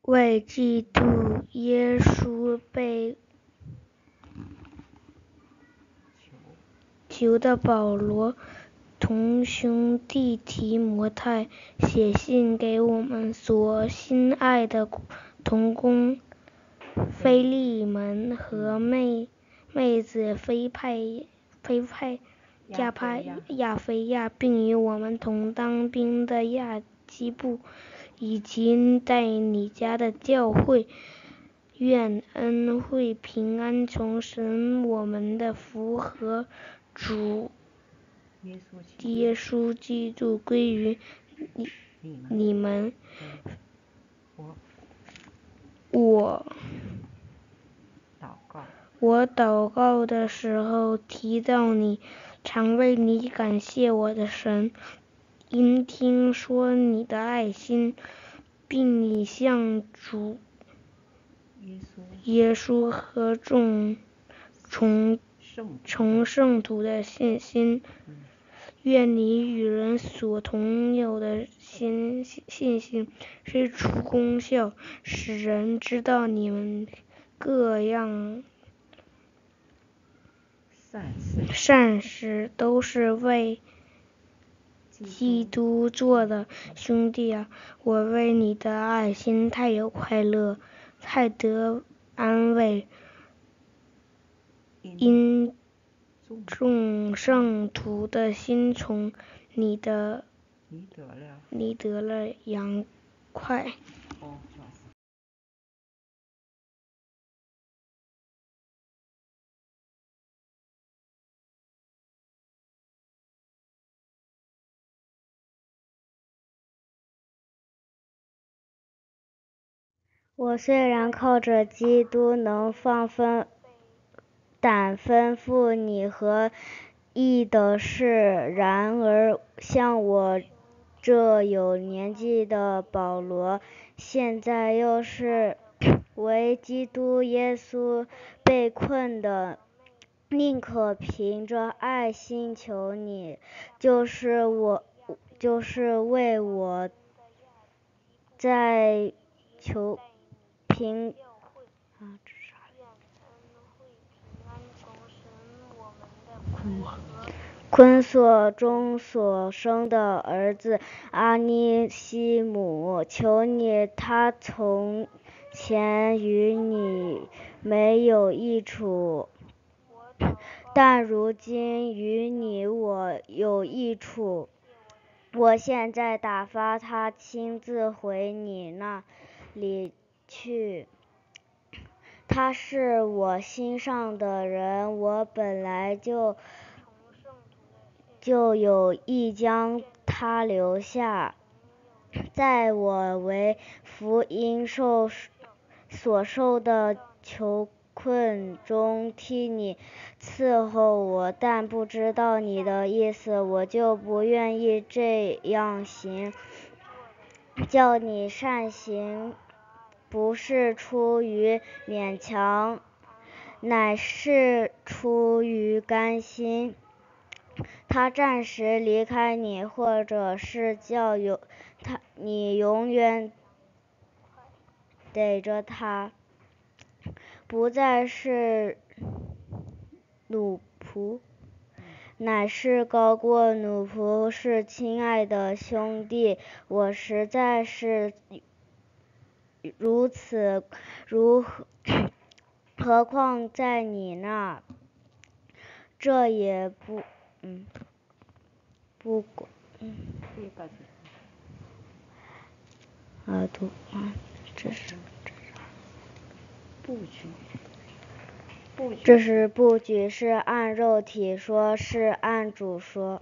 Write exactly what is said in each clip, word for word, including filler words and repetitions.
为基督耶稣被囚的保罗同兄弟提摩太写信给我们所心爱的同工腓利门和妹妹子菲派菲派亚派亚菲亚，并与我们同当兵的亚基布，以及在你家的教会，愿恩惠平安从神我们的福和主耶稣基督归于你你们。我我祷告的时候提到你，常为你感谢我的神，因听说你的爱心，并你向主耶稣和众从从圣徒的信心，愿你与人所同有的信信心是出功效，使人知道你们各样善事都是为基督做的。兄弟啊，我为你的爱心太有快乐，太得安慰，因众圣徒的心从你的你得了扬快。 我虽然靠着基督能放分胆吩咐你和义的事，然而像我这有年纪的保罗，现在又是为基督耶稣被困的，宁可凭着爱心求你，就是我就是为我在求凭啊这啥昆索中所生的儿子阿尼西姆，求你他从前与你没有益处，但如今与你我有益处。我现在打发他亲自回你那里去。他是我心上的人，我本来就就有意将他留下，在我为福音受所受的囚困中替你伺候我，但不知道你的意思，我就不愿意这样行。叫你善行，不是出于勉强，乃是出于甘心。他暂时离开你，或者是叫有他你永远逮着他，不再是奴仆，乃是高过奴仆，是亲爱的兄弟。我实在是如此，如何何况在你那，这也不嗯不管嗯啊读啊这是不举这是不举，是按肉体说，是按主说。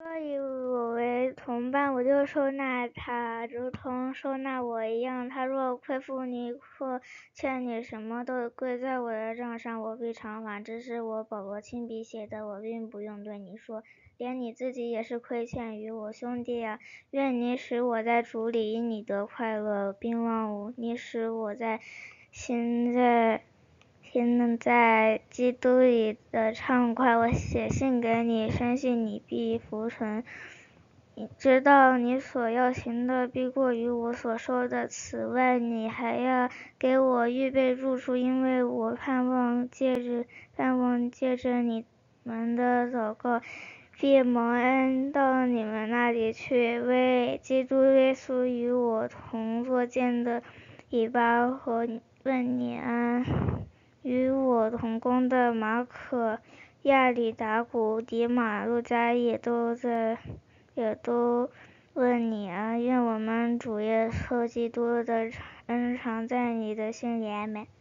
若以我为同伴，我就收纳他，如同收纳我一样。他若亏负你或欠你什么，都归在我的账上，我必偿还。这是我保罗亲笔写的，我并不用对你说，连你自己也是亏欠于我。兄弟啊，愿你使我在主里因你得快乐，并望你使我在心在现在基督里的畅快。我写信给你，深信你必服从，你知道你所要行的必过于我所受的。此外，你还要给我预备住处，因为我盼望借着盼望借着你们的祷告，必蒙恩到你们那里去。为基督耶稣与我同作监的以巴和问你安，与我同工的马可、亚里达古、迪马、路加也都在，也都问你安。愿我们主耶稣基督的恩常在你的心里。阿们。